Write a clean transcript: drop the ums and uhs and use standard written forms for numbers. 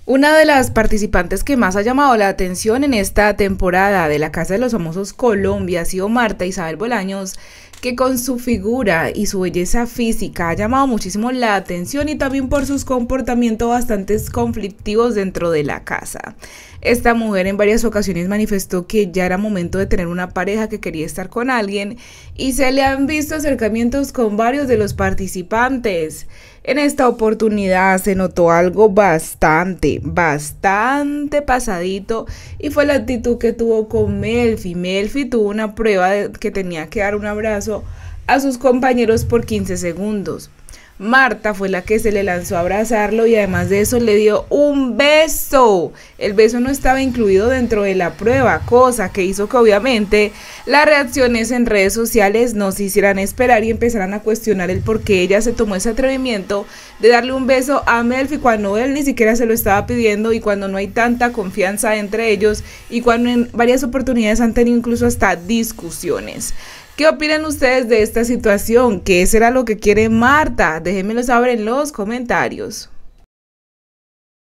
Una de las participantes que más ha llamado la atención en esta temporada de La Casa de los Famosos Colombia ha sido Marta Isabel Bolaños, que con su figura y su belleza física ha llamado muchísimo la atención y también por sus comportamientos bastante conflictivos dentro de la casa. Esta mujer en varias ocasiones manifestó que ya era momento de tener una pareja, que quería estar con alguien, y se le han visto acercamientos con varios de los participantes. En esta oportunidad se notó algo bastante pasadito, y fue la actitud que tuvo con Melfi. Melfi tuvo una prueba de que tenía que dar un abrazo a sus compañeros por 15 segundos. Marta fue la que se le lanzó a abrazarlo y además de eso le dio un beso. El beso no estaba incluido dentro de la prueba, cosa que hizo que obviamente las reacciones en redes sociales no se hicieran esperar y empezaran a cuestionar el por qué ella se tomó ese atrevimiento de darle un beso a Melfi cuando él ni siquiera se lo estaba pidiendo, y cuando no hay tanta confianza entre ellos, y cuando en varias oportunidades han tenido incluso hasta discusiones. ¿Qué opinan ustedes de esta situación? ¿Qué será lo que quiere Marta? Déjenmelo saber en los comentarios.